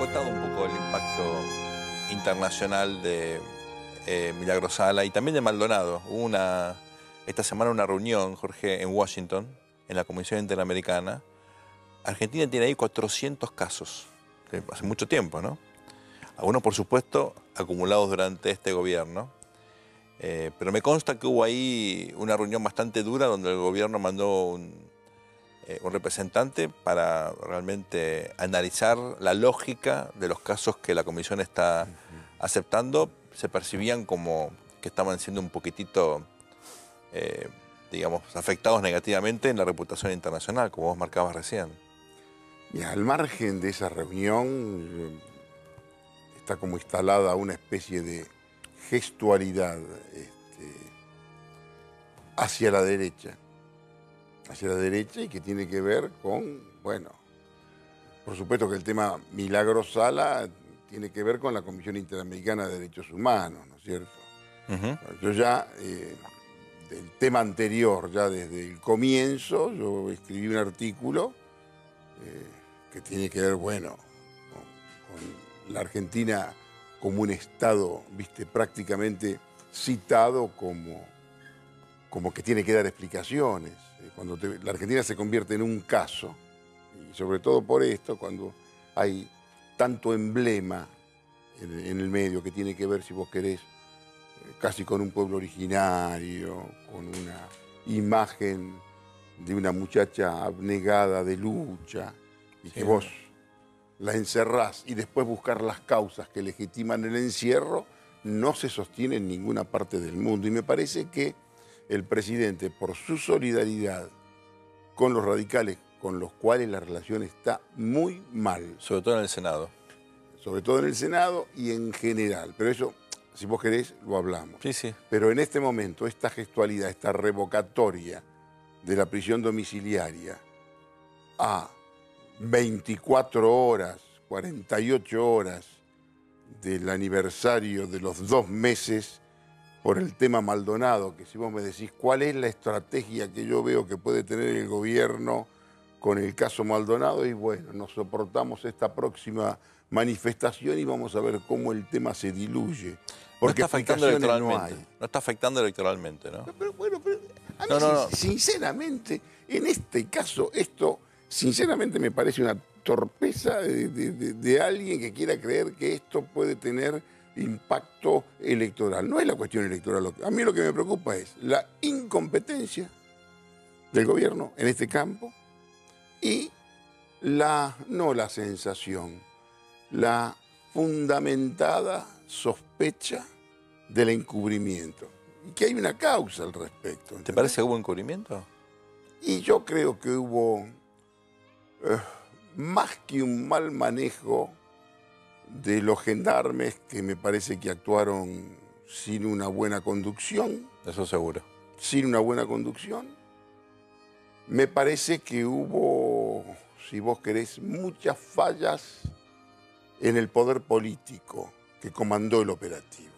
acotado un poco el impacto internacional de Milagro Sala y también de Maldonado. Hubo esta semana una reunión, Jorge, en Washington, en la Comisión Interamericana. Argentina tiene ahí 400 casos, hace mucho tiempo, ¿no? Algunos, por supuesto, acumulados durante este gobierno. Pero me consta que hubo ahí una reunión bastante dura donde el gobierno mandó un representante para realmente analizar la lógica de los casos que la Comisión está aceptando. Se percibían como que estaban siendo un poquitito, digamos, afectados negativamente en la reputación internacional, como vos marcabas recién. Y al margen de esa reunión está como instalada una especie de gestualidad hacia la derecha y que tiene que ver con, bueno, por supuesto que el tema Milagro Sala tiene que ver con la Comisión Interamericana de Derechos Humanos, ¿no es cierto? Yo ya, del tema anterior, ya desde el comienzo, yo escribí un artículo que tiene que ver, bueno, con la Argentina como un Estado, viste, prácticamente citado como que tiene que dar explicaciones. Cuando la Argentina se convierte en un caso, y sobre todo por esto, cuando hay tanto emblema en el medio que tiene que ver, si vos querés, casi con un pueblo originario, con una imagen de una muchacha abnegada de lucha, y que vos la encerrás y después buscar las causas que legitiman el encierro, no se sostiene en ninguna parte del mundo. Y me parece que el presidente, por su solidaridad con los radicales, con los cuales la relación está muy mal. Sobre todo en el Senado. Sobre todo en el Senado y en general. Pero eso, si vos querés, lo hablamos. Sí, sí. Pero en este momento, esta gestualidad, esta revocatoria de la prisión domiciliaria a 24 horas, 48 horas del aniversario de los 2 meses por el tema Maldonado, que si vos me decís cuál es la estrategia que yo veo que puede tener el gobierno con el caso Maldonado, y bueno, nos soportamos esta próxima manifestación y vamos a ver cómo el tema se diluye. Porque no está afectando electoralmente. No hay. No está afectando electoralmente, ¿no? Pero a mí, sinceramente, en este caso, esto, sinceramente me parece una torpeza de alguien que quiera creer que esto puede tener impacto electoral. No es la cuestión electoral. A mí lo que me preocupa es la incompetencia del gobierno en este campo y no la sensación, la fundamentada sospecha del encubrimiento. Y que hay una causa al respecto. ¿Entendés? ¿Te parece que hubo encubrimiento? Y yo creo que hubo más que un mal manejo de los gendarmes, que me parece que actuaron sin una buena conducción. Eso seguro. Sin una buena conducción. Me parece que hubo, si vos querés, muchas fallas en el poder político que comandó el operativo.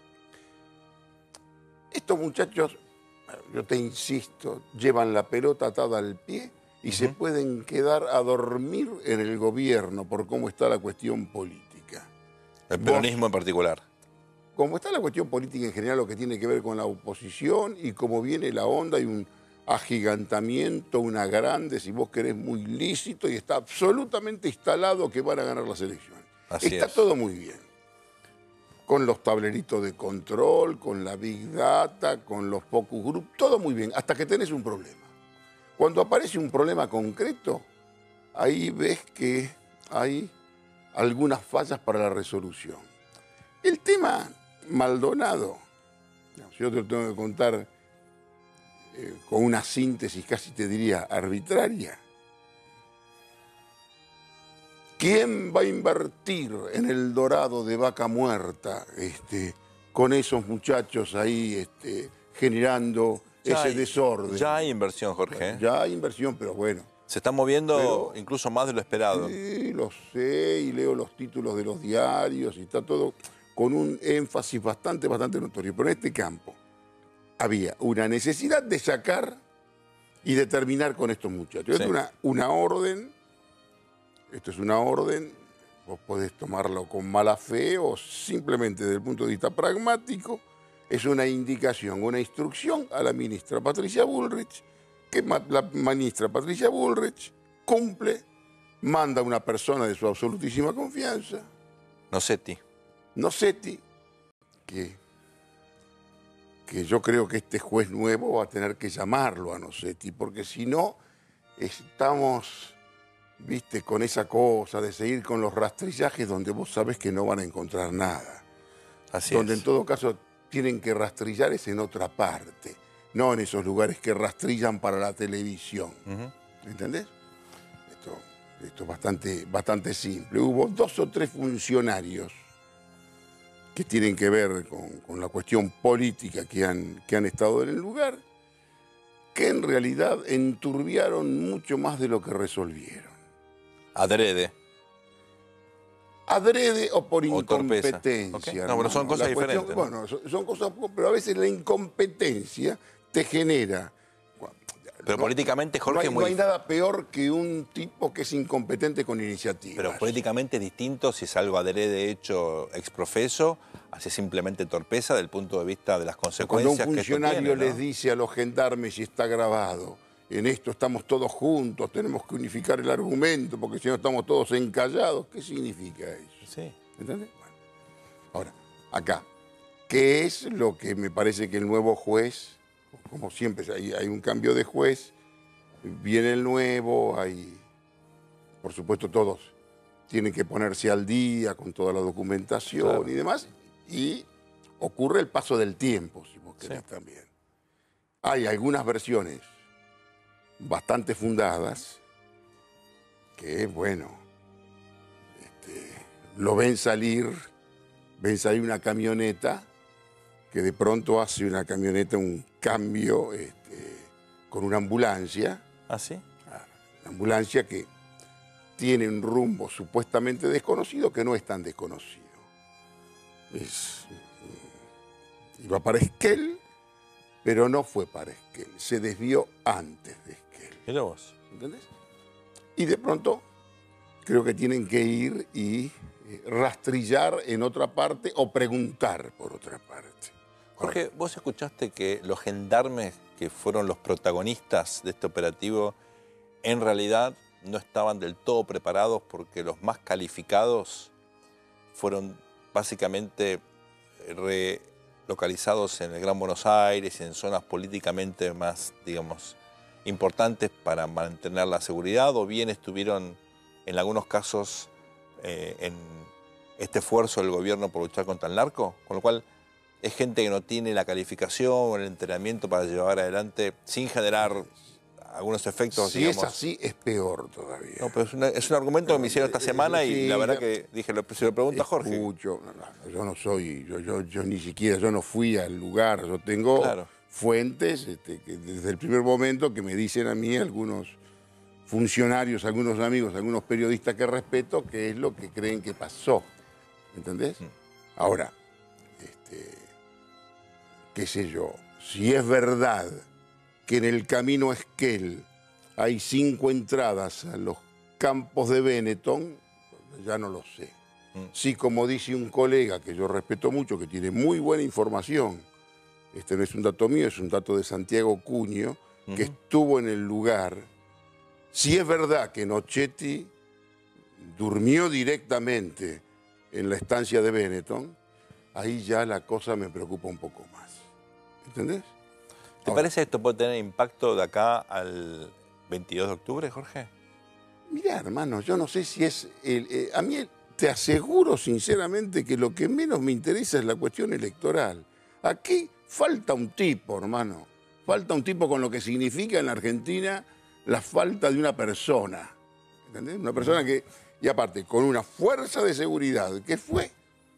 Estos muchachos, yo te insisto, llevan la pelota atada al pie y se pueden quedar a dormir en el gobierno por cómo está la cuestión política. El peronismo en particular. Como está la cuestión política en general, lo que tiene que ver con la oposición y cómo viene la onda, hay un agigantamiento, una grande, si vos querés, muy lícito, y está absolutamente instalado que van a ganar las elecciones. Está todo muy bien. Con los tableritos de control, con la Big Data, con los focus group, todo muy bien, hasta que tenés un problema. Cuando aparece un problema concreto, ahí ves que hay algunas fallas para la resolución. El tema Maldonado, yo te lo tengo que contar con una síntesis casi te diría arbitraria. ¿Quién va a invertir en el dorado de Vaca Muerta con esos muchachos ahí generando ese desorden? Ya hay inversión, Jorge. Bueno, ya hay inversión, pero bueno. Se está moviendo incluso más de lo esperado. Sí, lo sé, y leo los títulos de los diarios, y está todo con un énfasis bastante notorio. Pero en este campo había una necesidad de sacar y de terminar con estos muchachos. Sí. Esto es una orden, vos podés tomarlo con mala fe o simplemente desde el punto de vista pragmático, es una indicación, una instrucción a la ministra Patricia Bullrich, que la ministra Patricia Bullrich cumple, manda a una persona de su absolutísima confianza, Nocetti, que yo creo que este juez nuevo va a tener que llamarlo a Nocetti, porque si no, estamos, viste, con esa cosa de seguir con los rastrillajes donde vos sabés que no van a encontrar nada. Así donde es. en todo caso tienen que rastrillar es en otra parte, no en esos lugares que rastrillan para la televisión. ¿Entendés? Esto es bastante simple. Hubo 2 o 3 funcionarios que tienen que ver con la cuestión política que han estado en el lugar, que en realidad enturbiaron mucho más de lo que resolvieron. Adrede. Adrede o por torpeza. incompetencia. Okay. No, pero son cosas diferentes, ¿no? Bueno, son cosas, pero a veces la incompetencia te genera. Pero políticamente, Jorge, no hay nada peor que un tipo que es incompetente con iniciativa. Pero políticamente es distinto si es algo adrede hecho exprofeso, así simplemente torpeza del punto de vista de las consecuencias que cuando un esto funcionario tiene, ¿no? les dice a los gendarmes, y está grabado, en esto estamos todos juntos, tenemos que unificar el argumento, porque si no estamos todos encallados, ¿qué significa eso? Sí. ¿Entendés? Bueno. Ahora, acá, ¿qué es lo que me parece que el nuevo juez, como siempre hay un cambio de juez, viene el nuevo, por supuesto todos tienen que ponerse al día con toda la documentación, claro, y demás, y ocurre el paso del tiempo, si vos querés, sí, también. Hay algunas versiones bastante fundadas que, bueno, lo ven salir una camioneta que de pronto hace una camioneta un cambio con una ambulancia. ¿Ah, sí? Una ambulancia que tiene un rumbo supuestamente desconocido que no es tan desconocido. Iba para Esquel, pero no fue para Esquel, se desvió antes de Esquel. Mira vos. ¿Entendés? Y de pronto creo que tienen que ir y rastrillar en otra parte o preguntar por otra parte. Jorge, ¿vos escuchaste que los gendarmes que fueron los protagonistas de este operativo en realidad no estaban del todo preparados porque los más calificados fueron básicamente relocalizados en el Gran Buenos Aires y en zonas políticamente más, digamos, importantes para mantener la seguridad, o bien estuvieron en algunos casos en este esfuerzo del gobierno por luchar contra el narco? Con lo cual es gente que no tiene la calificación o el entrenamiento para llevar adelante sin generar algunos efectos, si digamos. Es así, es peor todavía. No, pero es un argumento que me hicieron esta semana y la verdad que dije, se lo pregunta a Jorge. Yo no soy, yo ni siquiera, yo no fui al lugar, yo tengo fuentes que desde el primer momento que me dicen a mí algunos funcionarios, algunos amigos, algunos periodistas que respeto, qué es lo que creen que pasó. ¿Entendés? Ahora, qué sé yo, si es verdad que en el camino Esquel hay 5 entradas a los campos de Benetton, ya no lo sé. Sí, como dice un colega que yo respeto mucho, que tiene muy buena información, este no es un dato mío, es un dato de Santiago Cuño, que estuvo en el lugar. Si es verdad que Nocetti durmió directamente en la estancia de Benetton, ahí ya la cosa me preocupa un poco más. ¿Entendés? ¿Te parece que esto puede tener impacto de acá al 22 de octubre, Jorge? Mirá, hermano, yo no sé si es... a mí te aseguro sinceramente que lo que menos me interesa es la cuestión electoral. Aquí falta un tipo, hermano. Falta un tipo con lo que significa en la Argentina la falta de una persona. ¿Entendés? Una persona que... Y aparte, con una fuerza de seguridad que fue...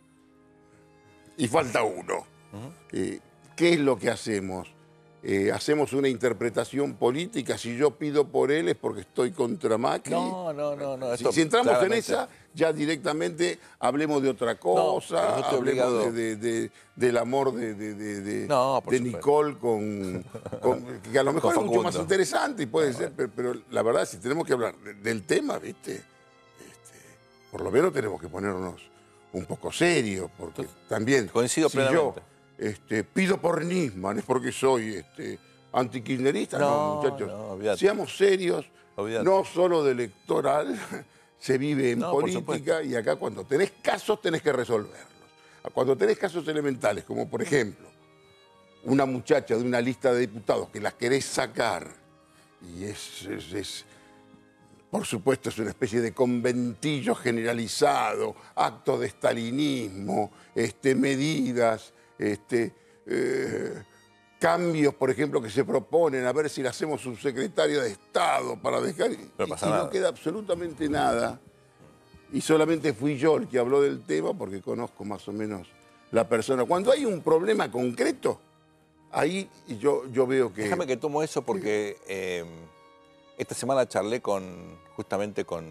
Y falta uno. ¿Qué es lo que hacemos? ¿Hacemos una interpretación política? Si yo pido por él es porque estoy contra Macri. No. Si entramos en esa, ya directamente hablemos de otra cosa, no, hablemos del amor de Nicole que a lo mejor es mucho más interesante y puede ser, pero la verdad, si tenemos que hablar del tema, ¿viste? por lo menos tenemos que ponernos un poco serios, porque también Coincido si plenamente. yo pido por Nisman es porque soy antikirchnerista. No, muchachos, no, olvídate. seamos serios, Olvídate. no solo de electoral, se vive en No, por política y acá cuando tenés casos tenés que resolverlos. Cuando tenés casos elementales, como por ejemplo una muchacha de una lista de diputados que las querés sacar y por supuesto, es una especie de conventillo generalizado, acto de estalinismo, medidas, cambios, por ejemplo, que se proponen, a ver si le hacemos subsecretario de Estado para dejar... No pasa nada. No queda absolutamente nada. Y solamente fui yo el que habló del tema porque conozco más o menos la persona. Cuando hay un problema concreto, ahí yo veo que... Déjame que tomo eso porque esta semana charlé justamente con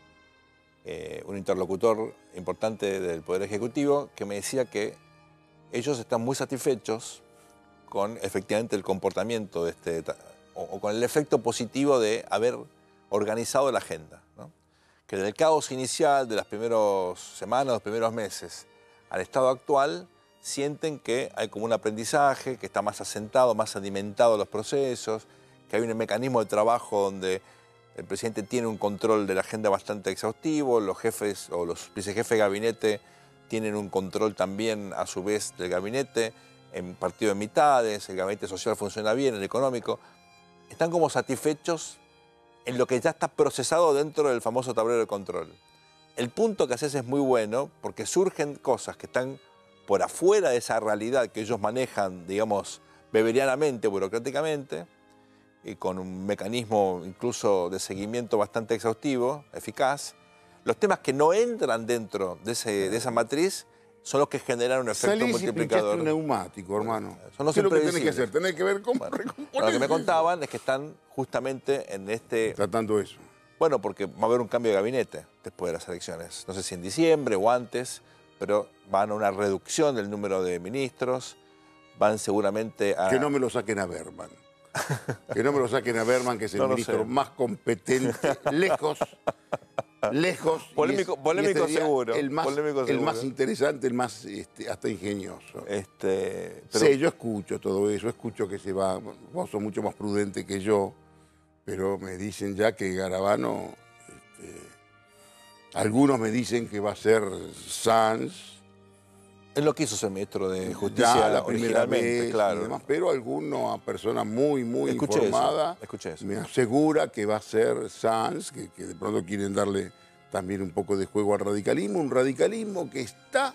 un interlocutor importante del Poder Ejecutivo que me decía que ellos están muy satisfechos con efectivamente el comportamiento de o con el efecto positivo de haber organizado la agenda, ¿no? Que del caos inicial de las primeras semanas, los primeros meses, al estado actual, sienten que hay como un aprendizaje, que está más asentado, más alimentado los procesos, que hay un mecanismo de trabajo donde el presidente tiene un control de la agenda bastante exhaustivo, los jefes o los vicejefes de gabinete tienen un control también a su vez del gabinete, en partido de mitades, el gabinete social funciona bien, el económico. Están como satisfechos en lo que ya está procesado dentro del famoso tablero de control. El punto que haces es muy bueno porque surgen cosas que están por afuera de esa realidad que ellos manejan, digamos, beberianamente, burocráticamente, y con un mecanismo incluso de seguimiento bastante exhaustivo, eficaz. Los temas que no entran dentro de esa matriz son los que generan un efecto Salís multiplicador. y un neumático, hermano. Son los ¿Qué es lo que tenés que impredecibles. hacer? Tenés que ver cómo Bueno, recomponer lo que me eso. contaban es que están justamente en Tratando eso. Bueno, porque va a haber un cambio de gabinete después de las elecciones. No sé si en diciembre o antes, pero van a una reducción del número de ministros, van seguramente a... Que no me lo saquen a Berman. Que no me lo saquen a Berman, que es el No lo ministro sé. más competente, lejos. Polémico- y polémico sería seguro, El más, polémico el seguro. más interesante, el más hasta ingenioso. pero- Sí, yo escucho todo eso, escucho que se va. Vos sos mucho más prudente que yo, pero me dicen ya que Garabano. Algunos me dicen que va a ser Sanz. Él lo quiso ser ministro de Justicia Ya la primera originalmente, vez claro. y demás, pero alguna persona muy Escuché informada eso. me asegura que va a ser Sanz, que de pronto quieren darle también un poco de juego al radicalismo, un radicalismo que está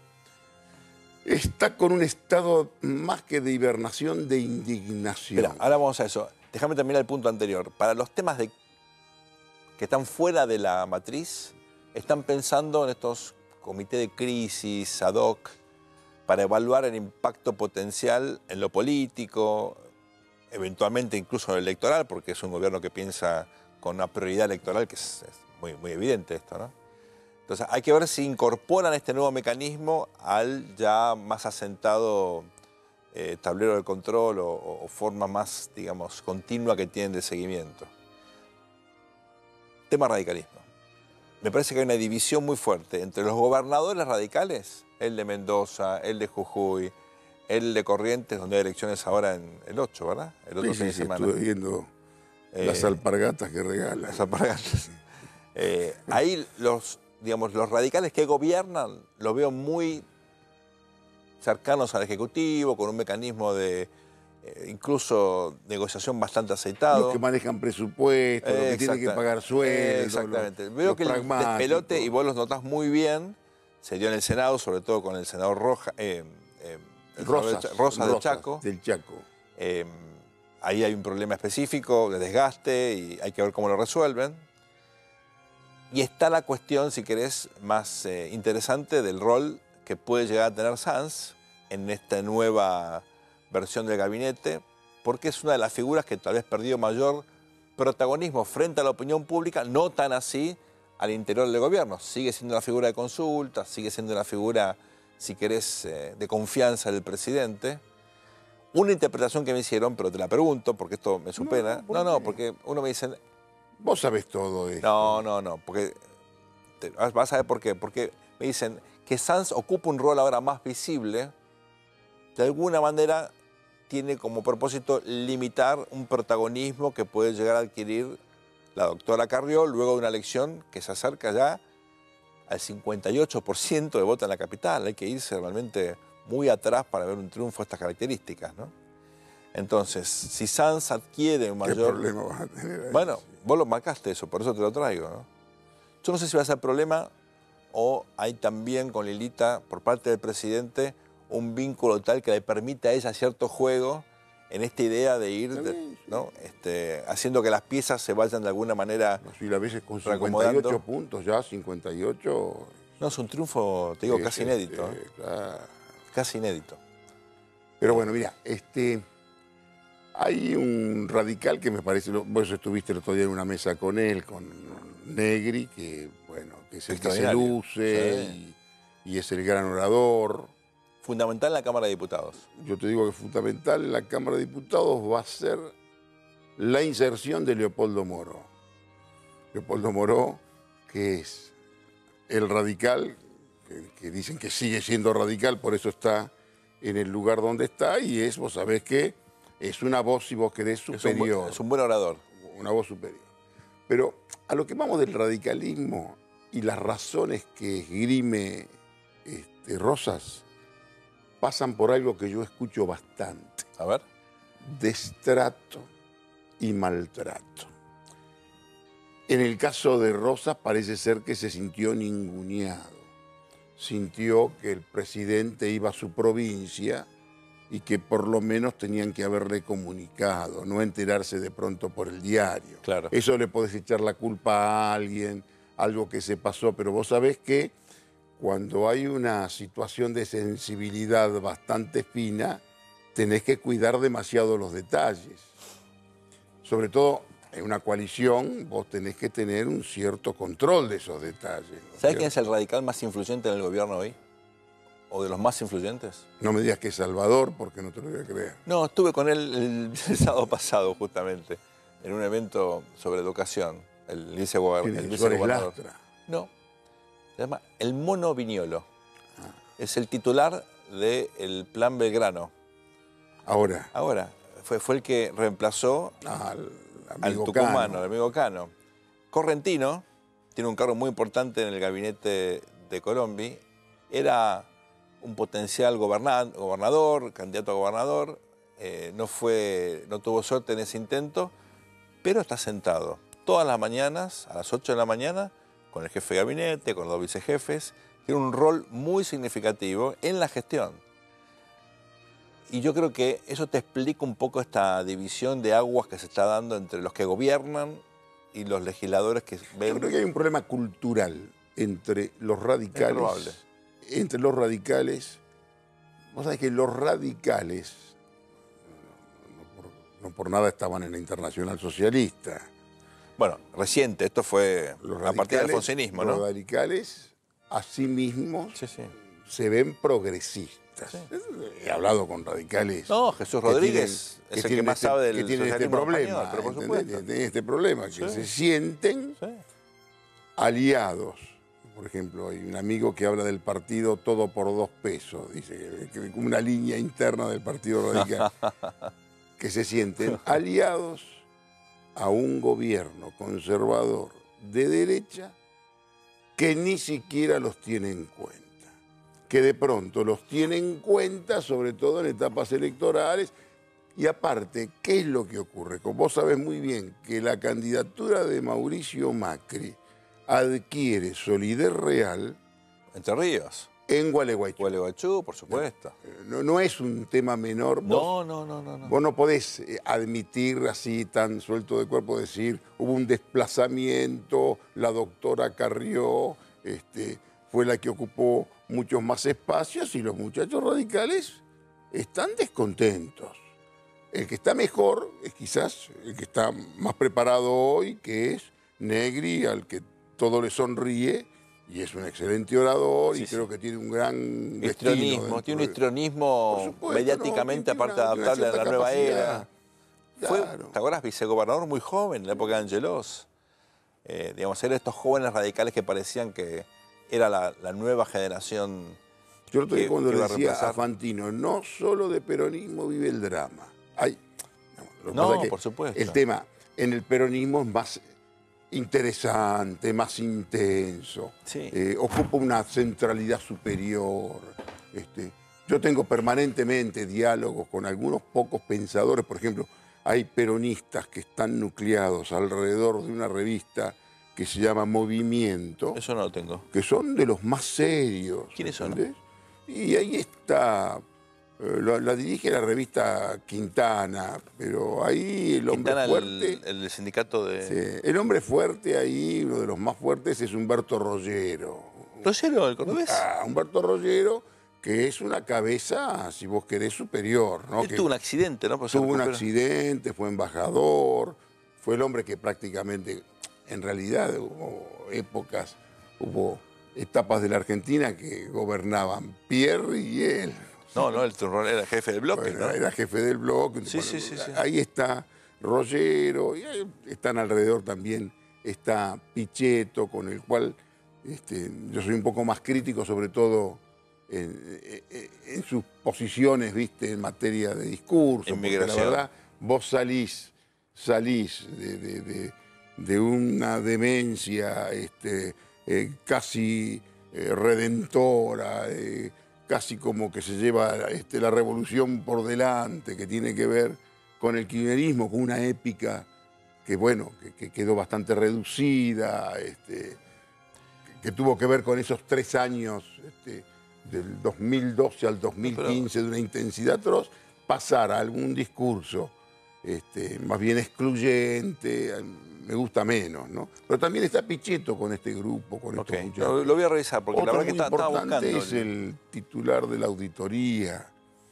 con un estado más que de hibernación, de indignación. Espera, ahora vamos a eso. Déjame terminar el punto anterior. Para los temas que están fuera de la matriz, están pensando en estos comités de crisis ad hoc para evaluar el impacto potencial en lo político, eventualmente incluso en lo electoral, porque es un gobierno que piensa con una prioridad electoral, que es muy, muy evidente esto, ¿no? Entonces hay que ver si incorporan este nuevo mecanismo al ya más asentado tablero de control o forma más, digamos, continua que tienen de seguimiento. Tema radicalismo. Me parece que hay una división muy fuerte entre los gobernadores radicales, el de Mendoza, el de Jujuy, el de Corrientes, donde hay elecciones ahora en el 8, ¿verdad? El otro fin de semana. Estuve viendo las alpargatas que regalan. Las alpargatas. Ahí los radicales que gobiernan los veo muy cercanos al Ejecutivo, con un mecanismo de incluso negociación bastante aceitado. Los que manejan presupuestos, los que tienen que pagar sueldos. Exactamente. Veo que el despelote, y vos los notás muy bien, se dio en el Senado, sobre todo con el senador Rosas del Chaco. Ahí hay un problema específico de desgaste y hay que ver cómo lo resuelven. Y está la cuestión, si querés, más interesante del rol que puede llegar a tener Sanz en esta nueva versión del gabinete, porque es una de las figuras que tal vez perdió mayor protagonismo frente a la opinión pública, no tan así al interior del gobierno. Sigue siendo una figura de consulta, sigue siendo una figura, si querés, de confianza del presidente. Una interpretación que me hicieron, pero te la pregunto, porque esto me supera. No, porque uno me dice... Vos sabés todo esto. No, porque Vas a ver por qué. Porque me dicen que Sanz ocupa un rol ahora más visible, de alguna manera tiene como propósito limitar un protagonismo que puede llegar a adquirir la doctora Carrió luego de una elección que se acerca ya al 58% de voto en la capital. Hay que irse realmente muy atrás para ver un triunfo de estas características, ¿no? Entonces, si Sanz adquiere un mayor... ¿Qué problema vas a tener ahí? Bueno, vos lo marcaste eso, por eso te lo traigo, ¿no? Yo no sé si va a ser problema o hay también con Lilita, por parte del presidente, un vínculo tal que le permite a ella cierto juego en esta idea de ir, ¿no? Haciendo que las piezas se vayan de alguna manera No, si la veces con reacomodando. 58 puntos ya, 58... No, es un triunfo, te digo, casi inédito. Claro. Casi inédito. Pero bueno, mira, hay un radical que me parece, vos estuviste el otro día en una mesa con él, con Negri, que bueno, que es el que se luce sí. y es el gran orador. Fundamental en la Cámara de Diputados. Yo te digo que fundamental en la Cámara de Diputados va a ser la inserción de Leopoldo Moró. Leopoldo Moró, que es el radical, que dicen que sigue siendo radical, por eso está en el lugar donde está, y vos sabés que es una voz, si vos querés, superior. Es un buen orador. Una voz superior. Pero a lo que vamos del radicalismo y las razones que esgrime Rosas, pasan por algo que yo escucho bastante. A ver. Destrato y maltrato. En el caso de Rosas parece ser que se sintió ninguneado. Sintió que el presidente iba a su provincia y que por lo menos tenían que haberle comunicado, no enterarse de pronto por el diario. Claro. Eso le podés echar la culpa a alguien, algo que se pasó, pero vos sabés que cuando hay una situación de sensibilidad bastante fina, tenés que cuidar demasiado los detalles. Sobre todo en una coalición, vos tenés que tener un cierto control de esos detalles. ¿No? ¿Sabés quién es el radical más influyente en el gobierno hoy? ¿O de los más influyentes? No me digas que es Salvador, porque no te lo voy a creer. No, estuve con él el sábado pasado, justamente, en un evento sobre educación. El vicegobernador. No, se llama el Mono Viñolo. Es el titular del Plan Belgrano. Ahora. Fue el que reemplazó al tucumano, al amigo Cano. Correntino, tiene un cargo muy importante en el gabinete de Colombi. Era un potencial gobernador, candidato a gobernador. No tuvo suerte en ese intento, pero está sentado todas las mañanas, a las 8 de la mañana, con el jefe de gabinete, con los dos vicejefes. Tiene un rol muy significativo en la gestión. Y yo creo que eso te explica un poco esta división de aguas que se está dando entre los que gobiernan y los legisladores que ven. Yo creo que hay un problema cultural entre los radicales. Es probable. Entre los radicales. Vos sabés que los radicales, no por nada estaban en la Internacional Socialista. Bueno, reciente, esto fue a partir del alfonsinismo, ¿no? Los radicales, a sí mismos, sí. se ven progresistas. Sí. He hablado con radicales. No, Jesús Rodríguez es el que más sabe del que tienen este problema, español, pero por supuesto. Tienen este problema, que se sienten aliados. Por ejemplo, hay un amigo que habla del partido todo por 2 pesos, dice que como una línea interna del Partido Radical, que se sienten aliados a un gobierno conservador de derecha que ni siquiera los tiene en cuenta. Que de pronto los tiene en cuenta, sobre todo en etapas electorales. Y aparte, ¿qué es lo que ocurre? Como vos sabés muy bien que la candidatura de Mauricio Macri adquiere solidez real. Entre Ríos. En Gualeguaychú. Gualeguaychú, por supuesto. No es un tema menor. No. Vos no podés admitir así tan suelto de cuerpo, decir, hubo un desplazamiento, la doctora Carrió fue la que ocupó muchos más espacios y los muchachos radicales están descontentos. El que está mejor es quizás el que está más preparado hoy, que es Negri, al que todo le sonríe, y es un excelente orador, y creo que tiene un gran histrionismo. Tiene un histrionismo mediáticamente, aparte adaptable a la nueva era. Claro. ¿Te acuerdas? Vicegobernador muy joven, en la época de Angelos. digamos, eran estos jóvenes radicales que parecían que era la nueva generación. Yo lo que cuando que le iba a decía a reemplazar. Fantino, no solo de peronismo vive el drama. Lo que No, pasa es que por supuesto. el tema en el peronismo es más interesante, más intenso, Sí. ocupa una centralidad superior. Yo tengo permanentemente diálogos con algunos pocos pensadores, por ejemplo, hay peronistas que están nucleados alrededor de una revista que se llama Movimiento, Eso no lo tengo. que son de los más serios. ¿Quiénes son? ¿Entendés? Y ahí está, la dirige la revista Quintana, pero ahí el hombre Quintana, fuerte... el sindicato de... Sí, el hombre fuerte ahí, uno de los más fuertes, es Humberto Rollero. ¿Rollero, el cordobés? Humberto Rollero, que es una cabeza, si vos querés, superior, ¿no? Él Que tuvo un accidente, ¿no? Pero se tuvo un recuperó. accidente, fue embajador, fue el hombre que prácticamente, en realidad, hubo etapas de la Argentina que gobernaban Pierre y él. No, no, él era jefe del bloque, Bueno, ¿no? era jefe del bloque. Sí, Bueno, sí. ahí está Rollero, y ahí están alrededor también, está Pichetto, con el cual yo soy un poco más crítico, sobre todo en sus posiciones, ¿viste?, en materia de discurso. Porque la Inmigración. verdad, vos salís de una demencia casi redentora, casi como que se lleva la revolución por delante, que tiene que ver con el kirchnerismo, con una épica que, bueno, que quedó bastante reducida, que tuvo que ver con esos 3 años, del 2012 al 2015, de una intensidad atroz, pasar a algún discurso más bien excluyente, me gusta menos, ¿no? Pero también está Pichetto con este grupo, con estos muchachos. Lo voy a revisar, porque Otro la verdad que muy estaba importante buscando. es el titular de la auditoría,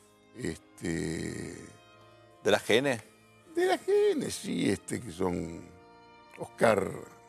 ¿De la GN? de la GN, sí, que son Oscar,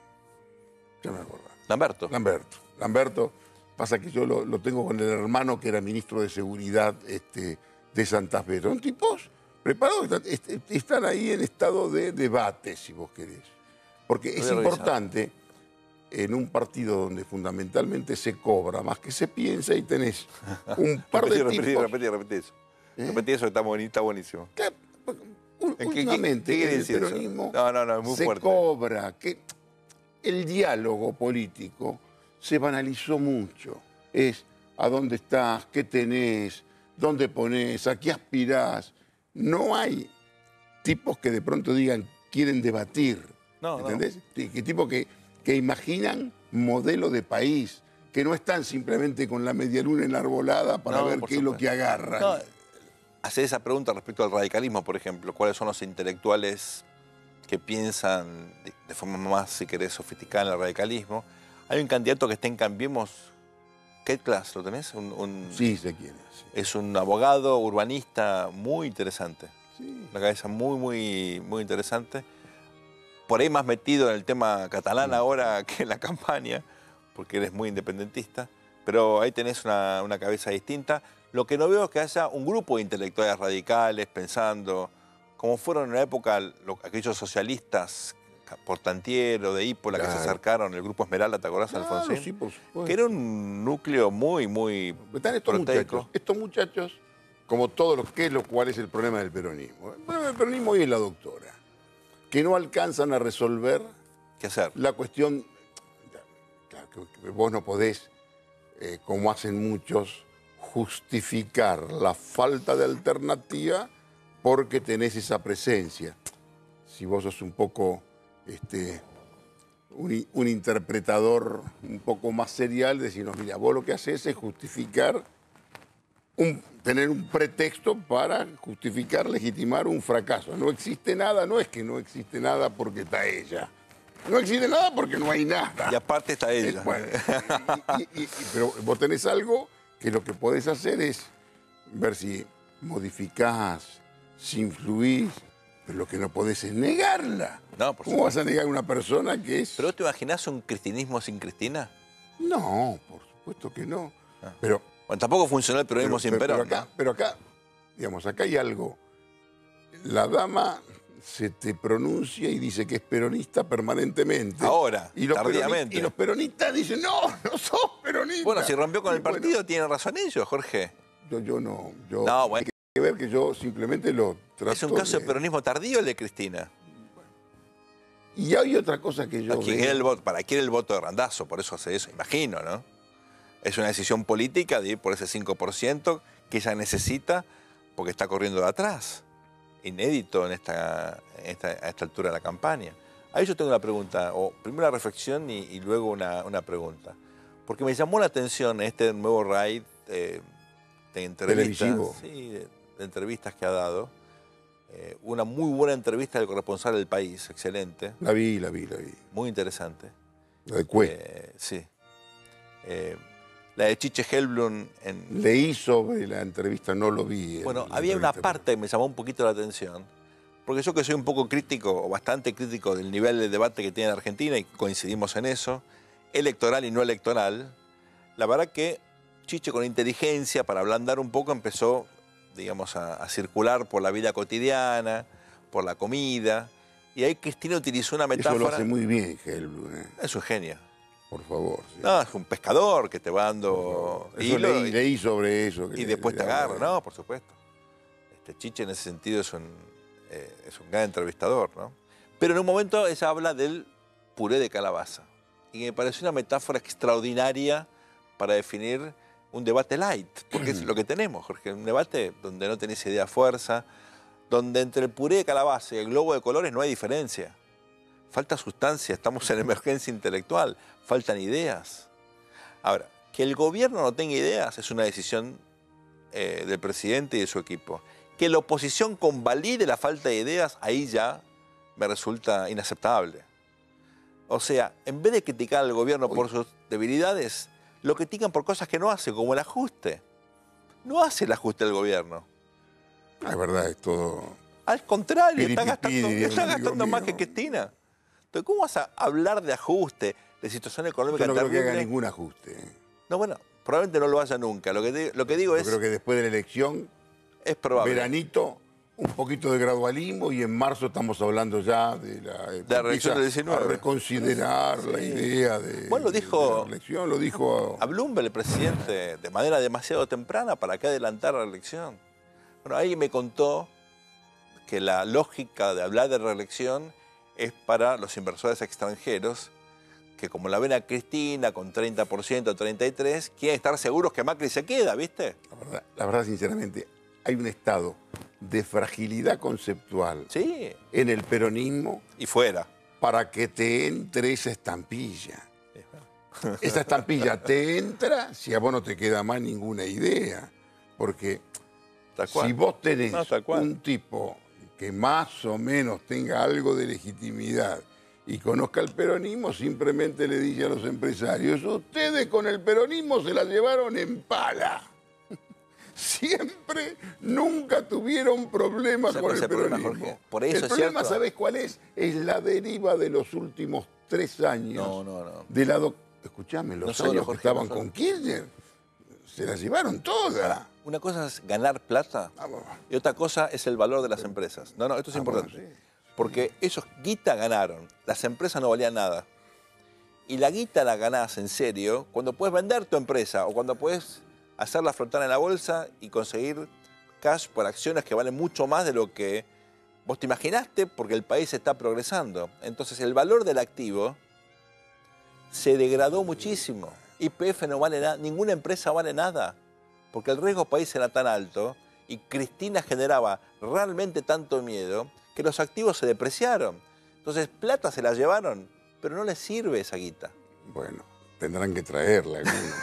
ya me acuerdo. Lamberto. Pasa que yo lo tengo con el hermano que era ministro de Seguridad de Santa Fe. Son tipos preparados, están ahí en estado de debate, si vos querés. Porque es importante en un partido donde fundamentalmente se cobra más que se piensa y tenés un par de tipos... Repetí eso. Repetí eso, está buenísimo. Últimamente ¿Qué quiere el decir eso? peronismo No, es muy se fuerte. cobra, que el diálogo político se banalizó mucho. Es a dónde estás, qué tenés, dónde ponés, a qué aspirás. No hay tipos que de pronto digan quieren debatir. No, ¿entendés? Que tipos que imaginan modelo de país, que no están simplemente con la medialuna enarbolada para ver qué es lo que agarran. No, hacer esa pregunta respecto al radicalismo, por ejemplo. ¿Cuáles son los intelectuales que piensan de forma más, si querés, sofisticada en el radicalismo? Hay un candidato que está en Cambiemos. ¿Qué clase? ¿Lo tenés? Sí, sé quién es. Sí. Es un abogado urbanista muy interesante. Sí. Una cabeza muy interesante. Por ahí más metido en el tema catalán ahora que en la campaña, porque él es muy independentista. Pero ahí tenés una cabeza distinta. Lo que no veo es que haya un grupo de intelectuales radicales pensando, como fueron en la época aquellos socialistas Portantiero, de Hípola, que se acercaron, el grupo Esmeralda, ¿te acordás, Alfonsín? Sí, por supuesto. Que era un núcleo muy Están estos muchachos, como todos los que es cuál es el problema del peronismo. El problema del peronismo hoy es la doctora, que no alcanzan a resolver ¿Qué hacer? la cuestión. Claro, que vos no podés, como hacen muchos, justificar la falta de alternativa porque tenés esa presencia. Si vos sos un poco un interpretador un poco más serial, decirnos, mira, vos lo que haces es justificar, tener un pretexto para justificar, legitimar un fracaso. No existe nada, no es que no existe nada porque está ella. No existe nada porque no hay nada. Y aparte está ella. Bueno, pero vos tenés algo que lo que podés hacer es ver si modificás, si influís, pero lo que no podés es negarla. No, por ¿Cómo vas a negar a una persona que es...? ¿Pero vos te imaginás un cristianismo sin Cristina? No, por supuesto que no. Pero, bueno, tampoco funcionó el peronismo sin Perón. Pero acá, digamos, acá hay algo. La dama se te pronuncia y dice que es peronista permanentemente. Ahora, y los tardíamente. Y los peronistas dicen, no, no sos peronista. Bueno, si rompió con el partido, bueno, tienen razón ellos, Jorge. yo no. No, bueno. Hay que ver que yo simplemente lo trato Es un caso de peronismo tardío el de Cristina. Y hay otra cosa que yo ¿Para quién el voto de Randazzo? Por eso hace eso, imagino, ¿no? Es una decisión política de ir por ese 5% que ella necesita porque está corriendo de atrás. Inédito a esta altura de la campaña. Ahí yo tengo una pregunta, o primero una reflexión y luego una pregunta. Porque me llamó la atención este nuevo raid de entrevistas, de entrevistas que ha dado. Una muy buena entrevista del corresponsal del País, excelente. La vi. Muy interesante. La de Cue. Sí. La de Chiche Helblum. Leí sobre la entrevista, no lo vi. Bueno, había una parte que me llamó un poquito la atención, porque yo que soy un poco crítico, o bastante crítico del nivel de debate que tiene Argentina, y coincidimos en eso, electoral y no electoral, la verdad que Chiche con inteligencia, para ablandar un poco, empezó, digamos, a circular por la vida cotidiana, por la comida, y ahí Cristina utilizó una metáfora... Eso lo hace muy bien, Helblum. Es un genio. Por favor. Sí. No, es un pescador que te va dando hilo. Leí sobre eso. Y después te agarra, ¿no? Por supuesto. Chiche en ese sentido es un gran entrevistador, ¿no? Pero en un momento ella habla del puré de calabaza. Y me pareció una metáfora extraordinaria para definir un debate light. Porque es lo que tenemos, Jorge. Un debate donde no tenés idea fuerza, donde entre el puré de calabaza y el globo de colores no hay diferencia. Falta sustancia, estamos en emergencia intelectual, faltan ideas. Ahora, que el gobierno no tenga ideas es una decisión del presidente y de su equipo. Que la oposición convalide la falta de ideas, ahí ya me resulta inaceptable. O sea, en vez de criticar al gobierno por sus debilidades, lo critican por cosas que no hace, como el ajuste. No hace el ajuste del gobierno. Es verdad, es todo... Al contrario, está gastando más que Cristina. Entonces, ¿cómo vas a hablar de ajuste, de situación económica terrible? Yo no creo que haga terrible? ningún ajuste. No, bueno, probablemente no lo haya nunca. Lo que digo es... Yo creo que después de la elección, es probable. Veranito, un poquito de gradualismo y en marzo estamos hablando ya de la reelección del 19. A reconsiderar la idea de, bueno, de la elección. Lo dijo a Bloomberg, el presidente, de manera demasiado temprana para que adelantar la elección. Bueno, alguien me contó que la lógica de hablar de reelección es para los inversores extranjeros que, como la ven a Cristina con 30%, 33%, quieren estar seguros que Macri se queda, ¿viste? La verdad, sinceramente, hay un estado de fragilidad conceptual en el peronismo y fuera para que te entre esa estampilla. Esa estampilla te entra si a vos no te queda más ninguna idea. Porque si vos tenés un tipo que más o menos tenga algo de legitimidad y conozca el peronismo, simplemente le dice a los empresarios, ustedes con el peronismo se la llevaron en pala. Siempre, nunca tuvieron problemas con el peronismo. Por eso el problema, ¿sabés cuál es? Es la deriva de los últimos 3 años. No. De escuchame, los años que estaban con Kirchner, se la llevaron todas. Una cosa es ganar plata y otra cosa es el valor de las empresas. No, esto es importante. Bueno, sí. Porque esos guita ganaron. Las empresas no valían nada. Y la guita la ganás en serio cuando puedes vender tu empresa o cuando puedes hacerla flotar en la bolsa y conseguir cash por acciones que valen mucho más de lo que vos te imaginaste porque el país está progresando. Entonces el valor del activo se degradó muchísimo. YPF no vale nada, ninguna empresa vale nada, porque el riesgo país era tan alto y Cristina generaba realmente tanto miedo que los activos se depreciaron. Entonces plata se la llevaron, pero no les sirve esa guita. Bueno, tendrán que traerla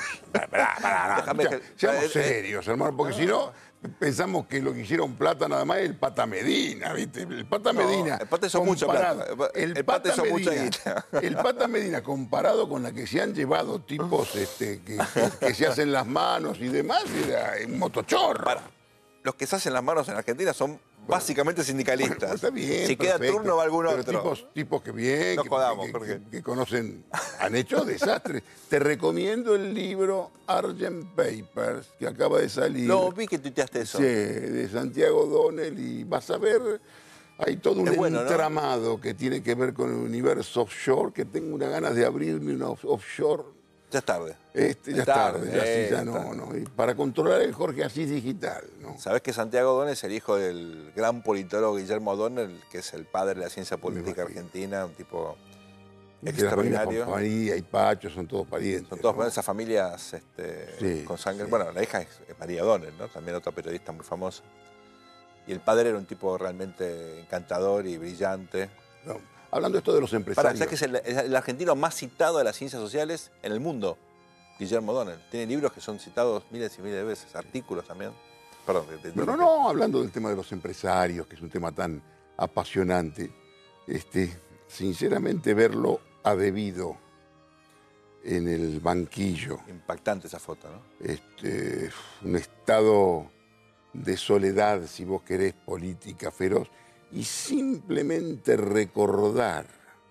algunos. Seamos serios, hermano, porque si no, pensamos que lo que hicieron plata nada más es el Pata Medina, ¿viste? El Pata Medina. El Pata hizo mucha plata. El Pata hizo mucha guita. El Pata Medina, comparado con la que se han llevado tipos que se hacen las manos y demás, era un motochorro. Los que se hacen las manos en Argentina son básicamente sindicalistas. Bueno, está bien, si perfecto. queda turno va algún otro. Pero tipos que bien, no jodamos, que conocen, han hecho desastres. Te recomiendo el libro Argent Papers, que acaba de salir. No, vi que tuiteaste eso. Sí, de Santiago Donel, y vas a ver Hay todo un Es bueno, ¿no? entramado que tiene que ver con el universo offshore, que tengo unas ganas de abrirme una offshore. Ya es tarde. Ya es tarde, ya sí, ya es no, tarde. no. Y para controlar el Jorge Asís digital, ¿no? ¿Sabés que Santiago O'Donnell es el hijo del gran politólogo Guillermo O'Donnell, que es el padre de la ciencia política imagino. argentina, un tipo Y que la familia extraordinario? María y Pacho son todos parientes. Son todas ¿no? esas familias Sí, con sangre. sí. Bueno, la hija es María O'Donnell, ¿no? También otra periodista muy famosa. Y el padre era un tipo realmente encantador y brillante. No. Hablando esto de los Para, empresarios. ¿sabes que es el argentino más citado de las ciencias sociales en el mundo? Guillermo O'Donnell. Tiene libros que son citados miles y miles de veces, artículos también. Perdón. No, hablando del tema de los empresarios, que es un tema tan apasionante, sinceramente verlo a debido en el banquillo, Impactante esa foto, ¿no? un estado de soledad, si vos querés, política feroz, y simplemente recordar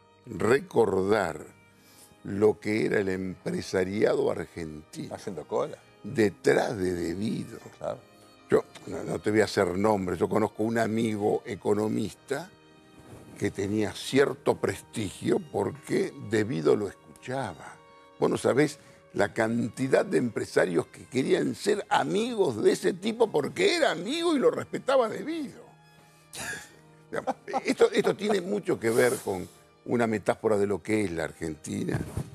lo que era el empresariado argentino Haciendo cola, detrás de Devido. claro. Yo no te voy a hacer nombres, yo conozco un amigo economista que tenía cierto prestigio porque Devido lo escuchaba. Vos no sabés la cantidad de empresarios que querían ser amigos de ese tipo porque era amigo y lo respetaba Devido. Esto tiene mucho que ver con una metáfora de lo que es la Argentina.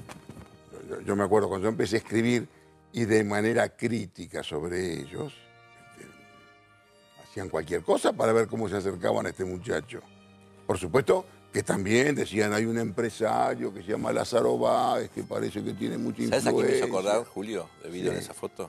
Yo me acuerdo cuando yo empecé a escribir y de manera crítica sobre ellos, hacían cualquier cosa para ver cómo se acercaban a este muchacho. Por supuesto que también decían, hay un empresario que se llama Lázaro Báez, que parece que tiene mucha influencia. ¿Sabes a quién me hizo acordar, Julio, debido Sí. en esa foto?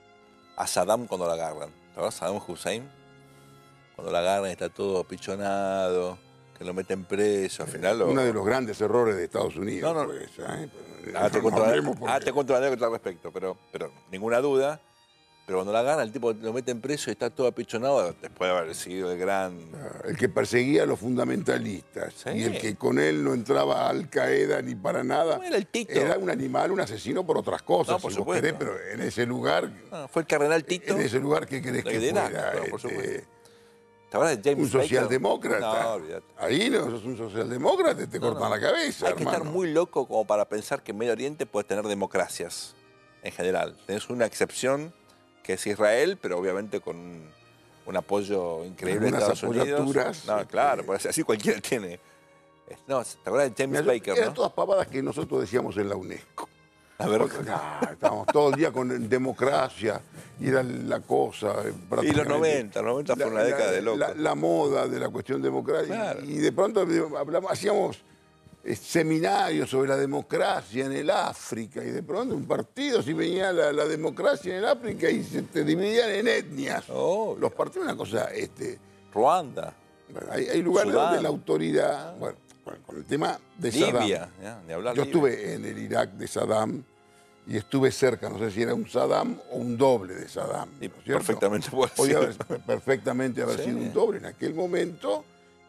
A Saddam cuando lo agarran. ¿Te acuerdas? Saddam Hussein. Cuando lo agarran está todo pichonado, que lo meten preso, al final lo... Uno de los grandes errores de Estados Unidos. No. Pues, ¿eh? Ahora te No cuento hablemos porque- una anécdota al respecto, pero ninguna duda. Pero cuando la agarran, el tipo lo meten preso y está todo apichonado después de haber sido el gran... El que perseguía a los fundamentalistas Sí. y el que con él no entraba a Al Qaeda ni para nada, No, era el Tito. era un animal, un asesino por otras cosas, No, por si vos supuesto. querés, pero en ese lugar, Fue el cardenal Tito. ¿qué querés que de Irak, fuera? claro, por supuesto. ¿Te acuerdas de James Un Baker? socialdemócrata. No, olvídate. Ahí no sos un socialdemócrata, te cortan la cabeza, Hay que estar hermano. muy loco como para pensar que en Medio Oriente puedes tener democracias, en general. Tenés una excepción, que es Israel, pero obviamente con un apoyo increíble de Algunas Estados Unidos. apoyaturas, No, claro, porque así cualquiera tiene. No, ¿te acuerdas de James Mira, Baker, eran no? todas pavadas que nosotros decíamos en la UNESCO. A ver, Estábamos todo el día con democracia y era la cosa. y los prácticamente. 90, los 90 fue una década de loco. La moda de la cuestión democrática. Claro. Y de pronto hacíamos seminarios sobre la democracia en el África. Y de pronto un partido, si venía la democracia en el África y se te dividían en etnias. Obvio. Los partidos, una cosa. Ruanda, Bueno, hay lugares Sudán. donde la autoridad. Bueno, con el tema de Saddam. Libia, ¿ya? Ni hablar Yo Libia. estuve en el Irak de Saddam y estuve cerca, no sé si era un Saddam o un doble de Saddam. Y ¿no es cierto? perfectamente puede Podía ser. perfectamente haber Sí. sido un doble. En aquel momento,